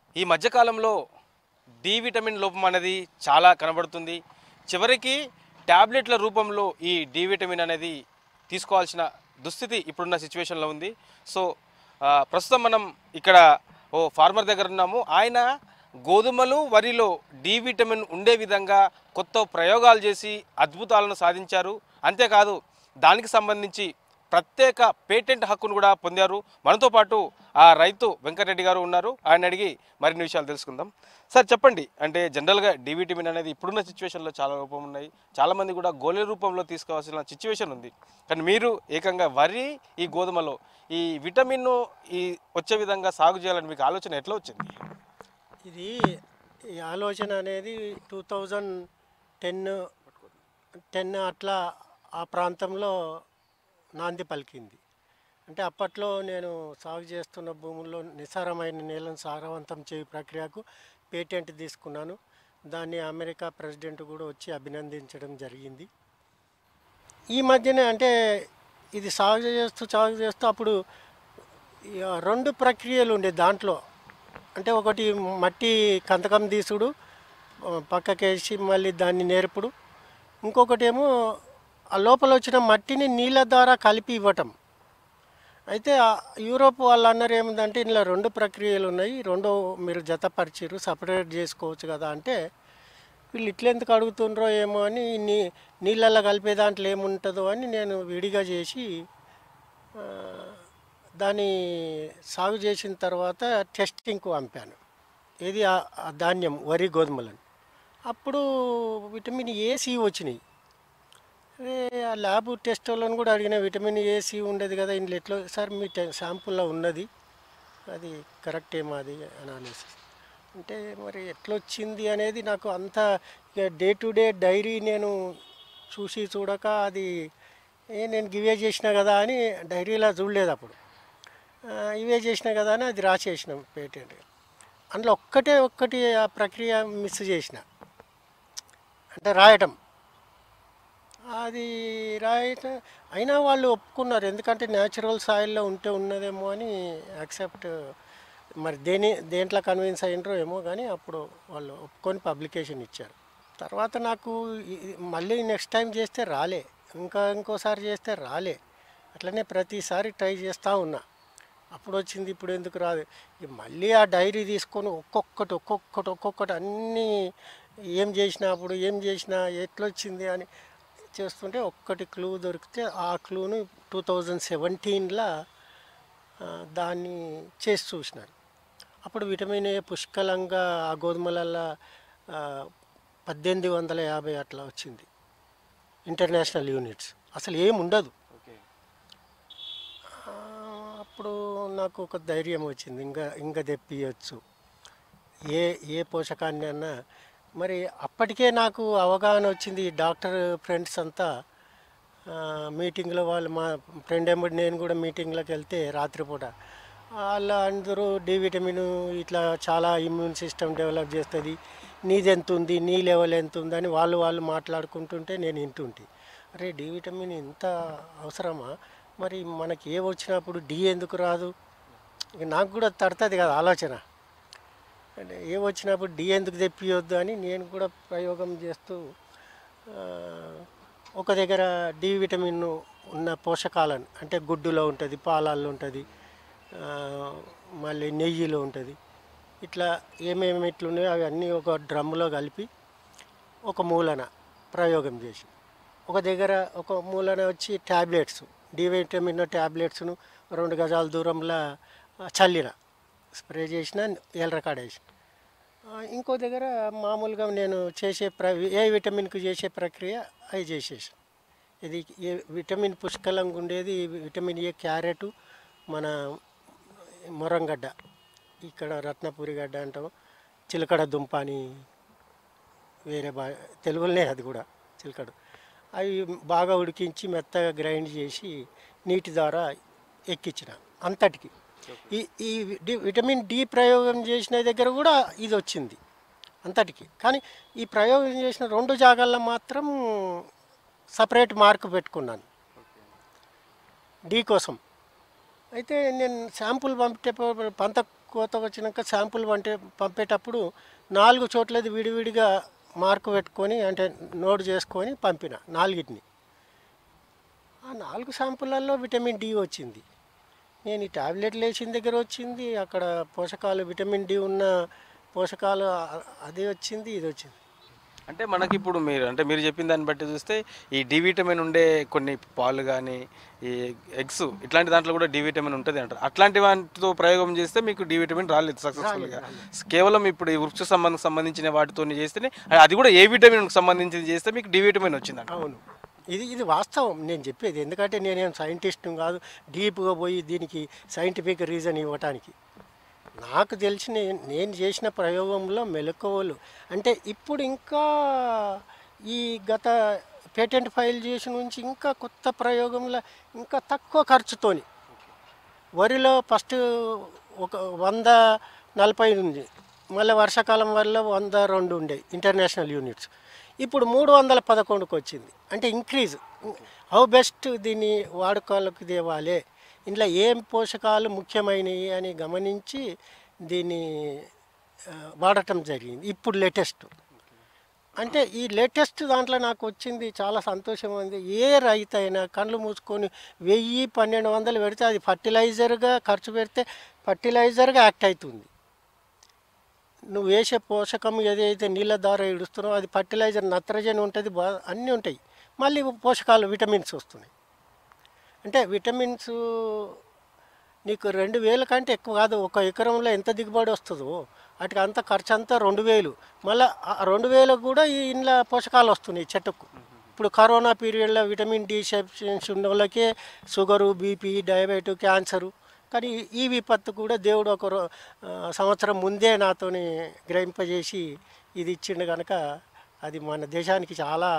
ఈ మధ్యకాలంలో D vitamin లోపం అనేది చాలా కనబడుతుంది. చివరికి ట్యాబ్లెట్ల రూపంలో ఈ డి విటమిన్ అనేది తీసుకోవాల్సిన దుస్థితి ఇప్పుడున్న సిచ్యువేషన్లో ఉంది. సో ప్రస్తుతం మనం ఇక్కడ ఓ ఫార్మర్ దగ్గర ఉన్నాము. ఆయన గోధుమలు, వరిలో డి విటమిన్ ఉండే విధంగా కొత్త ప్రయోగాలు చేసి అద్భుతాలను సాధించారు. అంతేకాదు దానికి సంబంధించి ప్రత్యేక పేటెంట్ హక్కును కూడా పొందారు. మనతో పాటు ఆ రైతు వెంకటరెడ్డి గారు ఉన్నారు. ఆయన అడిగి మరిన్ని విషయాలు తెలుసుకుందాం. సార్ చెప్పండి, అంటే జనరల్గా డి విటమిన్ అనేది ఇప్పుడున్న సిచ్యువేషన్లో చాలా రూపం ఉన్నాయి. చాలామంది కూడా గోళీల రూపంలో తీసుకోవాల్సిన సిచ్యువేషన్ ఉంది. కానీ మీరు ఏకంగా వరి, ఈ గోధుమలో ఈ విటమిన్ ఈ వచ్చే విధంగా సాగు చేయాలని మీకు ఆలోచన ఎట్లా వచ్చింది? ఇది ఈ ఆలోచన అనేది 2010 అట్లా ఆ ప్రాంతంలో నాంది పలికింది. అంటే అప్పట్లో నేను సాగు చేస్తున్న భూముల్లో నిస్సారమైన నేలను సారవంతం చేయు ప్రక్రియకు పేటెంట్ తీసుకున్నాను. దాన్ని అమెరికా ప్రెసిడెంట్ కూడా వచ్చి అభినందించడం జరిగింది. ఈ మధ్యనే అంటే ఇది సాగు చేస్తూ అప్పుడు రెండు ప్రక్రియలు ఉండే దాంట్లో. అంటే ఒకటి మట్టి కంతకం తీసుడు, పక్కకేసి మళ్ళీ దాన్ని నేర్పుడు. ఇంకొకటి ఏమో ఆ లోపల వచ్చిన మట్టిని నీళ్ళ ద్వారా కలిపి ఇవ్వటం. అయితే యూరోప్ వాళ్ళు అన్నారు ఏముందంటే ఇందులో రెండు ప్రక్రియలు ఉన్నాయి, రెండో మీరు జతపరిచిరు, సపరేట్ చేసుకోవచ్చు కదా అంటే, వీళ్ళు ఇట్లెందుకు అడుగుతుండ్రో ఏమో అని నీళ్ళల్లో కలిపే దాంట్లో ఏముంటుందో అని నేను విడిగా చేసి దాన్ని సాగు చేసిన తర్వాత టెస్టింగ్కు పంపాను. ఇది ధాన్యం వరి గోధుమలను. అప్పుడు విటమిన్ ఏ, సి వచ్చినాయి. ఆ ల్యాబ్ టెస్ట్ వాళ్ళని కూడా అడిగిన, విటమిన్ ఏ, సి ఉండేది కదా ఇంట్లో ఎట్లా సార్ మీ శాంపుల్లో ఉన్నది, అది కరెక్ట్ ఏమో అది అనాలిసిస్ అంటే మరి ఎట్లొచ్చింది అనేది నాకు అంత డే టు డే డైరీ నేను చూసి చూడక అది నేను గివే చేసినా కదా అని డైరీలా చూడలేదు. అప్పుడు ఇవే చేసినా కదా అని అది రాసేసినాం పేటెంట్. అందులో ఒక్కటి ఆ ప్రక్రియ మిస్ చేసిన, అంటే రాయటం. అది రాయటం అయినా వాళ్ళు ఒప్పుకున్నారు, ఎందుకంటే న్యాచురల్ సాయిల్లో ఉంటే ఉన్నదేమో అని యాక్సెప్ట్. మరి దేంట్లో కన్విన్స్ అయినరో ఏమో కానీ అప్పుడు వాళ్ళు ఒప్పుకొని పబ్లికేషన్ ఇచ్చారు. తర్వాత నాకు మళ్ళీ నెక్స్ట్ టైం చేస్తే రాలే, ఇంకోసారి చేస్తే రాలే. అట్లనే ప్రతిసారి ట్రై చేస్తూ ఉన్నా. అప్పుడు వచ్చింది, ఇప్పుడు ఎందుకు రాదు. మళ్ళీ ఆ డైరీ తీసుకొని ఒక్కొక్కటి అన్నీ ఏం చేసినా ఎట్లొచ్చింది అని చేస్తుంటే ఒక్కటి క్లూ దొరికితే ఆ క్లూను 2017లో దాన్ని చేసి చూసినారు. అప్పుడు విటమిన్ ఏ పుష్కలంగా ఆ గోధుమలలో 1850 అట్లా వచ్చింది ఇంటర్నేషనల్ యూనిట్స్. అసలు ఏముండదు. అప్పుడు నాకు ఒక ధైర్యం వచ్చింది, ఇంకా తెప్పియచ్చు ఏ పోషకాన్ని అన్నా. మరి అప్పటికే నాకు అవగాహన వచ్చింది. డాక్టర్ ఫ్రెండ్స్ అంతా మీటింగ్లో, వాళ్ళు మా ఫ్రెండ్ ఎంబడి నేను కూడా మీటింగ్లోకి వెళ్తే రాత్రిపూట వాళ్ళు అందరూ డి విటమిన్ ఇట్లా చాలా ఇమ్యూన్ సిస్టమ్ డెవలప్ చేస్తుంది, నీది ఎంత ఉంది, నీ లెవెల్ ఎంత ఉందని వాళ్ళు మాట్లాడుకుంటుంటే నేను వింటుంటే, అరే డి విటమిన్ ఇంత అవసరమా, మరి మనకి ఏ వచ్చినప్పుడు డి ఎందుకు రాదు, నాకు కూడా తడుతుంది కదా ఆలోచన. అంటే ఏ వచ్చినప్పుడు డి ఎందుకు తెప్పియొద్దు అని నేను కూడా ప్రయోగం చేస్తూ ఒక దగ్గర డి విటమిన్ ఉన్న పోషకాలను, అంటే గుడ్డులో ఉంటుంది, పాలల్లో ఉంటుంది, మళ్ళీ నెయ్యిలో ఉంటుంది, ఇట్లా ఏమేమి ఇట్లున్నాయో అవి అన్నీ ఒక డ్రమ్ములో కలిపి ఒక మూలన ప్రయోగం చేసి, ఒక దగ్గర ఒక మూలన వచ్చి ట్యాబ్లెట్స్, డి విటమిన్ ట్యాబ్లెట్స్ను 2 గజాల దూరంలో చల్లిన, స్ప్రే చేసిన, ఎలరకాడేసిన. ఇంకో దగ్గర మామూలుగా నేను చేసే ఏ విటమిన్కు చేసే ప్రక్రియ అవి చేసేసాను. ఇది ఏ విటమిన్ పుష్కలంగా ఉండేది విటమిన్ ఏ క్యారెట్, మన మొరంగడ్డ, ఇక్కడ రత్నపురి గడ్డ అంటాం, చిలకడ దుంప అని వేరే తెలుగులోనే అది కూడా చిలకడ. అవి బాగా ఉడికించి మెత్తగా గ్రైండ్ చేసి నీటి ద్వారా ఎక్కించిన అంతటికి. ఈ విటమిన్ డి ప్రయోగం చేసిన దగ్గర కూడా ఇది వచ్చింది అంతటికి. కానీ ఈ ప్రయోగం చేసిన 2 జాగాల్లో మాత్రం సపరేట్ మార్క్ పెట్టుకున్నాను డి కోసం. అయితే నేను శాంపుల్ పంపే కోత వచ్చినాక శాంపుల్ పంపేటప్పుడు 4 చోట్లది విడివిడిగా మార్కు పెట్టుకొని అంటే నోట్ చేసుకొని పంపిన 4టిని. ఆ 4 శాంపుళ్ళల్లో విటమిన్ డి వచ్చింది. నేను ఈ టాబ్లెట్లు వేసిన దగ్గర వచ్చింది, అక్కడ పోషకాలు విటమిన్ డి ఉన్న పోషకాలు అది వచ్చింది, ఇది వచ్చింది. అంటే మనకి ఇప్పుడు మీరు చెప్పిన దాన్ని బట్టి చూస్తే ఈ డి విటమిన్ ఉండే కొన్ని పాలు కానీ ఈ ఎగ్స్ ఇట్లాంటి దాంట్లో కూడా డి విటమిన్ ఉంటుంది అంటారు. అట్లాంటి వాటితో ప్రయోగం చేస్తే మీకు డి విటమిన్ రాలేదు సక్సెస్ఫుల్గా. కేవలం ఇప్పుడు ఈ వృక్ష సంబంధించిన వాటితో చేస్తేనే, అది కూడా ఏ విటమిన్కి సంబంధించి చేస్తే మీకు డి విటమిన్ వచ్చిందంట. అవును, ఇది వాస్తవం నేను చెప్పేది. ఎందుకంటే నేనేం సైంటిస్ట్ని కాదు డీప్గా పోయి దీనికి సైంటిఫిక్ రీజన్ ఇవ్వటానికి. నాకు తెలిసిన నేను చేసిన ప్రయోగంలో మెలకువలు అంటే ఇప్పుడు ఇంకా ఈ గత పేటెంట్ ఫైల్ చేసి నుంచి ఇంకా కొత్త ప్రయోగంలో ఇంకా తక్కువ ఖర్చుతోని వరిలో ఫస్ట్ ఒక 140 ఉంది, మళ్ళీ వర్షాకాలం వల్ల 102 ఉండే ఇంటర్నేషనల్ యూనిట్స్, ఇప్పుడు 311కి వచ్చింది. అంటే ఇంక్రీజ్. హౌ బెస్ట్ దీన్ని వాడుకోలకు తేవాలి, ఇంట్లో ఏం పోషకాలు ముఖ్యమైనవి అని గమనించి దీన్ని వాడటం జరిగింది. ఇప్పుడు లేటెస్ట్ అంటే ఈ లేటెస్ట్ దాంట్లో నాకు వచ్చింది చాలా సంతోషం ఉంది. ఏ రైతు అయినా కళ్ళు మూసుకొని 1000-1200 పెడితే అది ఫర్టిలైజర్గా ఖర్చు పెడితే ఫర్టిలైజర్గా యాక్ట్ అవుతుంది. నువ్వు వేసే పోషకం ఏదైతే నీళ్ళ ద్వారా ఇడుస్తున్నావు అది ఫర్టిలైజర్, నత్రజని ఉంటుంది, అన్నీ ఉంటాయి, మళ్ళీ పోషకాలు విటమిన్స్ వస్తున్నాయి. అంటే విటమిన్స్ నీకు 2000 కంటే ఎక్కువ కాదు. ఒక ఎకరంలో ఎంత దిగుబడి వస్తుందో వాటికి అంత ఖర్చు అంతా 2000, మళ్ళీ 2000 కూడా ఈ ఇంట్లో పోషకాలు వస్తున్నాయి చెట్టుకు. ఇప్పుడు కరోనా పీరియడ్లో విటమిన్ డి డెఫిషియన్సీ ఉన్న వాళ్ళకే షుగరు, బీపీ, డయాబెటీ, క్యాన్సరు. కానీ ఈ విపత్తు కూడా దేవుడు ఒక సంవత్సరం ముందే నాతోని గ్రహింపజేసి ఇది ఇచ్చిండు కనుక అది మన దేశానికి చాలా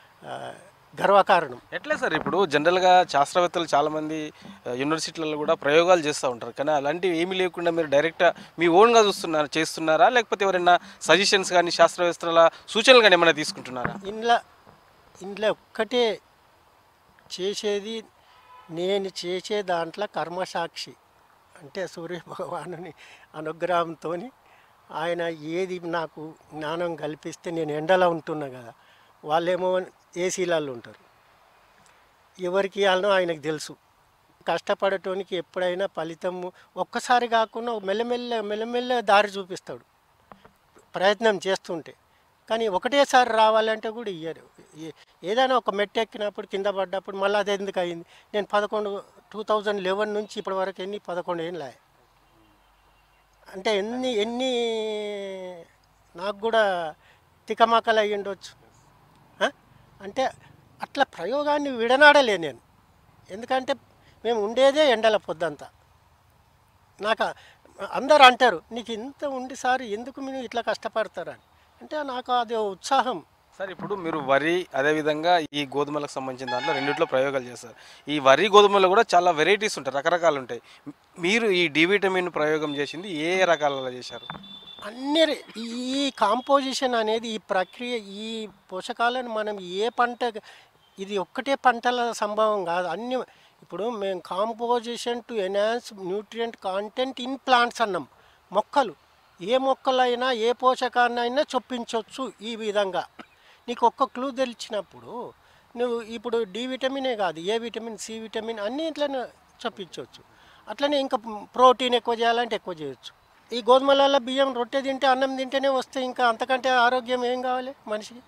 గర్వకారణం. ఎట్లా సార్, ఇప్పుడు జనరల్గా శాస్త్రవేత్తలు చాలామంది యూనివర్సిటీలలో కూడా ప్రయోగాలు చేస్తూ ఉంటారు, కానీ అలాంటివి ఏమీ లేకుండా మీరు డైరెక్ట్గా మీ ఓన్గా చేస్తున్నారా, లేకపోతే ఎవరైనా సజెషన్స్ కానీ శాస్త్రవేత్తల సూచనలు కానీ ఏమైనా తీసుకుంటున్నారా? ఇంట్లో ఒక్కటే చేసేది, నేను చేసే దాంట్లో కర్మసాక్షి అంటే సూర్య భగవానుని అనుగ్రహంతో ఆయన ఏది నాకు జ్ఞానం కల్పిస్తే, నేను ఎండలో ఉంటున్నా కదా, వాళ్ళేమో ఏసీలలో ఉంటారు, ఎవరికి ఇవ్వాలనో ఆయనకు తెలుసు. కష్టపడటానికి ఎప్పుడైనా ఫలితము ఒక్కసారి కాకుండా మెల్లమెల్ల దారి చూపిస్తాడు ప్రయత్నం చేస్తుంటే. కానీ ఒకటేసారి రావాలంటే కూడా ఇయ్యరు. ఏదైనా ఒక మెట్టు ఎక్కినప్పుడు కింద పడ్డప్పుడు మళ్ళీ అది ఎందుకు అయింది. నేను 2011 నుంచి ఇప్పటి వరకు 11 ఏళ్ళు అంటే ఎన్ని నాకు కూడా తికమకలు అయ్యి ఉండొచ్చు. అంటే అట్లా ప్రయోగాన్ని విడనాడలే నేను, ఎందుకంటే మేము ఉండేదే ఎండల పొద్దంతా. నాకు అందరు అంటారు నీకు ఇంత ఉండి సార్ ఎందుకు మీరు ఇట్లా కష్టపడతారని, అంటే నాకు అది ఉత్సాహం. సార్ ఇప్పుడు మీరు వరి అదేవిధంగా ఈ గోధుమలకు సంబంధించిన దాంట్లో రెండిట్లో ప్రయోగాలు చేస్తారు. ఈ వరి గోధుమలో కూడా చాలా వెరైటీస్ ఉంటాయి, రకరకాలు ఉంటాయి. మీరు ఈ డి విటమిన్ ప్రయోగం చేసింది ఏ రకాలలో చేశారు? అన్ని ఈ కాంపోజిషన్ అనేది ఈ ప్రక్రియ, ఈ పోషకాలను మనం ఏ పంట, ఇది ఒక్కటే పంటల సంభవం కాదు, అన్ని. ఇప్పుడు మేము composition to enhance nutrient content in plants అన్నాం. మొక్కలు, ఏ మొక్కలైనా ఏ పోషకాన్నైనా చొప్పించవచ్చు ఈ విధంగా. నీకు ఒక్క క్లూ తెలిసినప్పుడు నువ్వు ఇప్పుడు డి విటమినే కాదు, ఏ విటమిన్, సి విటమిన్ అన్నీ ఇట్లనే చొప్పించవచ్చు. అట్లనే ఇంకా ప్రోటీన్ ఎక్కువ చేయాలంటే ఎక్కువ చేయొచ్చు. ఈ గోధుమలలో బియ్యం రొట్టె తింటే, అన్నం తింటేనే వస్తే ఇంకా అంతకంటే ఆరోగ్యం ఏం కావాలి మనిషికి?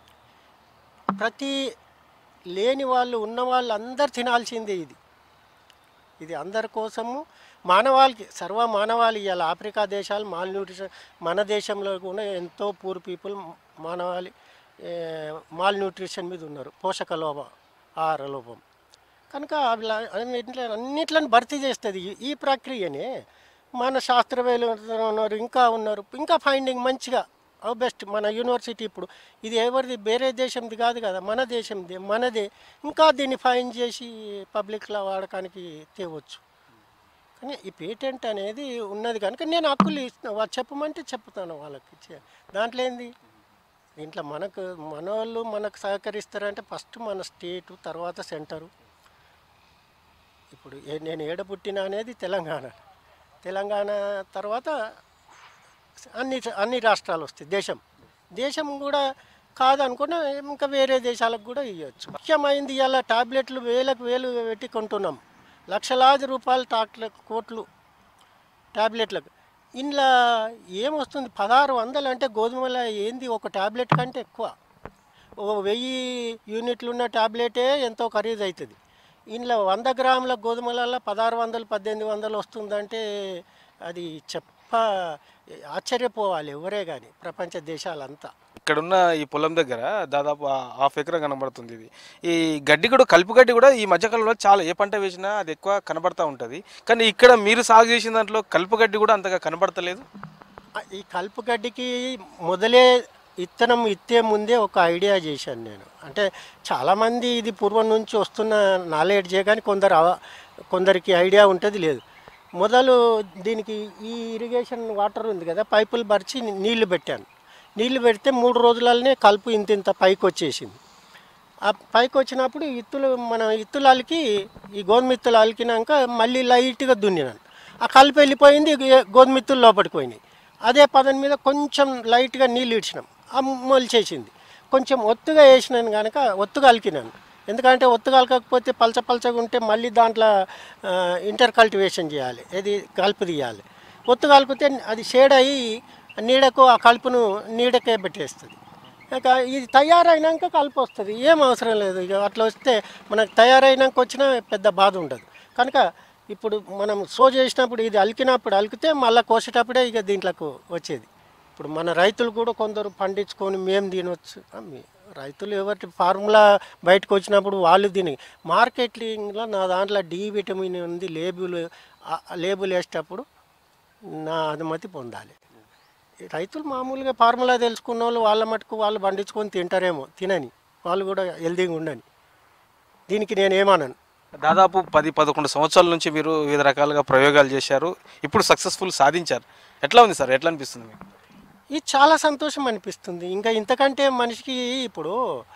ప్రతి లేని వాళ్ళు ఉన్న వాళ్ళు అందరు తినాల్సిందే ఇది అందరి కోసము, మానవాళికి, సర్వ మానవాళి. ఇవాళ ఆఫ్రికా దేశాలు మాల్ న్యూట్రిషన్, మన దేశంలో కూడా ఎంతో పూర్ పీపుల్ మానవాళి మాల్ న్యూట్రిషన్ మీద ఉన్నారు, పోషక లోపం, ఆహార లోపం. కనుక అన్నిట్లను భర్తీ చేస్తుంది ఈ ప్రక్రియనే. మన శాస్త్రవేత్తలు ఉన్నారు, ఇంకా ఫైండింగ్ మంచిగా బెస్ట్. మన యూనివర్సిటీ ఇప్పుడు ఇది ఎవరిది, వేరే దేశంది కాదు కదా, మన దేశంది, మనదే. ఇంకా దీన్ని ఫైన్ చేసి పబ్లిక్లో వాడకానికి తేవచ్చు. కానీ ఈ పేటెంట్ అనేది ఉన్నది కనుక నేను హక్కులు ఇస్తున్నా, చెప్పమంటే చెప్తాను వాళ్ళకి. దాంట్లో ఏంది, దీంట్లో మనోళ్ళు మనకు సహకరిస్తారంటే ఫస్ట్ మన స్టేటు, తర్వాత సెంటరు. ఇప్పుడు నేను ఏడ పుట్టినా అనేది తెలంగాణ తర్వాత అన్ని రాష్ట్రాలు వస్తాయి. దేశం కూడా కాదనుకున్నా ఇంకా వేరే దేశాలకు కూడా ఇవ్వచ్చు. ముఖ్యమైనది ఇలా టాబ్లెట్లు వేలకు వేలు పెట్టి కొంటున్నాం, లక్షలాది రూపాయలు కోట్లు టాబ్లెట్లకు. ఇంట్లో ఏమొస్తుంది 1600 అంటే గోధుమల ఏంది ఒక టాబ్లెట్ కంటే ఎక్కువ. 1000 యూనిట్లు ఉన్న టాబ్లెటే ఎంతో ఖరీదు అవుతుంది. ఇంట్లో 100 గ్రాముల గోధుమలలో 1600 1800 వస్తుందంటే అది ఆశ్చర్యపోవాలి ఎవరే కానీ, ప్రపంచ దేశాలంతా. ఇక్కడున్న ఈ పొలం దగ్గర దాదాపు హాఫ్ ఎకరం కనబడుతుంది. ఇది ఈ గడ్డి కూడా, కలుపు గడ్డి కూడా ఈ మధ్యకాలంలో చాలా, ఏ పంట వేసినా అది ఎక్కువ కనబడతా ఉంటుంది. కానీ ఇక్కడ మీరు సాగు చేసిన దాంట్లో కలుపు గడ్డి కూడా అంతగా కనబడతలేదు. ఈ కలుపు గడ్డికి మొదలే ఇత్తనం ఇత్తే ముందే ఒక ఐడియా చేశాను నేను. అంటే చాలామంది ఇది పూర్వం నుంచి వస్తున్న నాలెడ్జే, కానీ కొందరికి ఐడియా ఉంటుంది లేదు. మొదలు దీనికి ఈ ఇరిగేషన్ వాటర్ ఉంది కదా, పైపులు పరిచి నీళ్లు పెట్టాను. నీళ్లు పెడితే 3 రోజులనే కలుపు ఇంత పైకి వచ్చేసింది. ఆ పైకి వచ్చినప్పుడు ఇత్తులు అలికి, ఈ గోధుమ ఇత్తులు అలికినాక మళ్ళీ లైట్గా దున్నినాను. ఆ కలుపు వెళ్ళిపోయింది, గోధుమ ఇత్తులు లోపలికి పోయినాయి. అదే పదం మీద కొంచెం లైట్గా నీళ్ళు ఇచ్చినాం, ఆ మొలిచేసింది. కొంచెం ఒత్తుగా వేసినాను కనుక ఒత్తుగా అలికినాను. ఎందుకంటే ఒత్తుగా అలకకపోతే పలచగా ఉంటే మళ్ళీ దాంట్లో ఇంటర్ కల్టివేషన్ చేయాలి, ఇది కలుపు తీయాలి. ఒత్తుగా అలికితే అది షేడ్ అయ్యి నీడకు ఆ కలుపును నీడకే పెట్టేస్తుంది. ఇక ఇది తయారైనాక కలుపు వస్తుంది, ఏం అవసరం లేదు. ఇక అట్లా వస్తే మనకు తయారైనాక వచ్చినా పెద్ద బాధ ఉండదు. కనుక ఇప్పుడు మనం చేసినప్పుడు ఇది అలికితే మళ్ళీ కోసేటప్పుడే ఇక దీంట్లోకి వచ్చేది. ఇప్పుడు మన రైతులు కూడా కొందరు పండించుకొని మేము తినవచ్చు. రైతులు ఎవరి ఫార్ములా బయటకు వచ్చినప్పుడు వాళ్ళు తిని, మార్కెటింగ్లో నా దాంట్లో డి విటమిన్ ఉంది, లేబుల్ వేసేటప్పుడు నా అనుమతి పొందాలి. రైతులు మామూలుగా ఫార్ములా తెలుసుకున్న వాళ్ళ మటుకు వాళ్ళు పండించుకొని తింటారేమో, తినని వాళ్ళు కూడా హెల్దీగా ఉండని. దీనికి నేను ఏమన్నాను, దాదాపు 10-11 సంవత్సరాల నుంచి మీరు వివిధ రకాలుగా ప్రయోగాలు చేశారు, ఇప్పుడు సక్సెస్ఫుల్ సాధించారు. ఎట్లా ఉంది సార్, ఎట్లా అనిపిస్తుంది మీకు? ఇది చాలా సంతోషం అనిపిస్తుంది. ఇంకా ఇంతకంటే మనిషికి ఇప్పుడు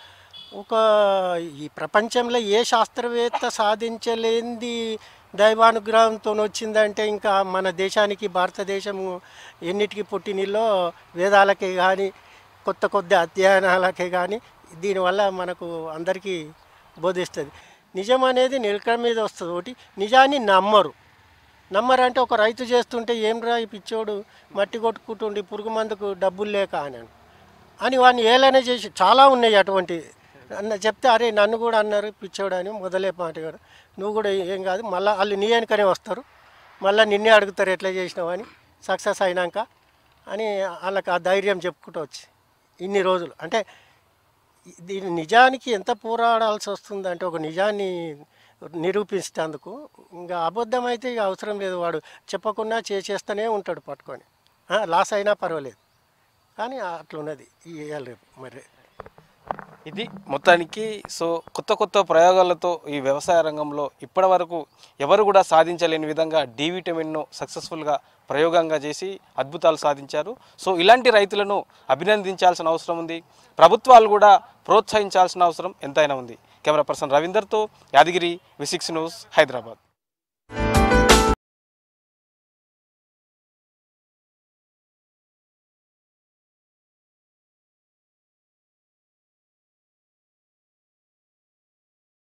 ఈ ప్రపంచంలో ఏ శాస్త్రవేత్త సాధించలేనిది దైవానుగ్రహంతో వచ్చిందంటే ఇంకా మన దేశానికి, భారతదేశము ఎన్నిటికీ పుట్టినిల్లో వేదాలకే కానీ కొత్త అధ్యయనాలకే కానీ దీనివల్ల మనకు అందరికీ బోధిస్తుంది. నిజం అనేది నిలకడ మీద వస్తుంది. ఒకటి నిజాన్ని నమ్మరంటే ఒక రైతు చేస్తుంటే ఏం రా ఈ పిచ్చోడు మట్టి కొట్టుకుంటుండి పురుగు మందుకు డబ్బులు లేక అని వాడిని ఏలైనా చేసి చాలా ఉన్నాయి అటువంటి. చెప్తే అరే నన్ను కూడా అన్నారు పిచ్చోడు అని మొదలే మాట కూడా, నువ్వు కూడా ఏం కాదు, మళ్ళీ వాళ్ళు నీ వెనుకనే వస్తారు, మళ్ళీ నిన్నే అడుగుతారు ఎట్లా చేసినావు అని సక్సెస్ అయినాక అని వాళ్ళకి ఆ ధైర్యం చెప్పుకుంటూ వచ్చి ఇన్ని రోజులు. అంటే దీని నిజానికి ఎంత పోరాడాల్సి వస్తుందంటే ఒక నిజాన్ని నిరూపించేందుకు. ఇంకా అబద్ధం అయితే ఇక అవసరం లేదు, వాడు చెప్పకుండా చేస్తూనే ఉంటాడు పట్టుకొని, లాస్ అయినా పర్వాలేదు. కానీ అట్లున్నది ఇవాళ రేపు. మరి ఇది మొత్తానికి కొత్త ప్రయోగాలతో ఈ వ్యవసాయ రంగంలో ఇప్పటి వరకు ఎవరు కూడా సాధించలేని విధంగా డి విటమిన్ను సక్సెస్ఫుల్గా ప్రయోగంగా చేసి అద్భుతాలు సాధించారు. ఇలాంటి రైతులను అభినందించాల్సిన అవసరం ఉంది, ప్రభుత్వాలు కూడా ప్రోత్సహించాల్సిన అవసరం ఎంతైనా ఉంది. కెమెరా పర్సన్ రవీందర్తో యాదగిరి, V6 న్యూస్, హైదరాబాద్.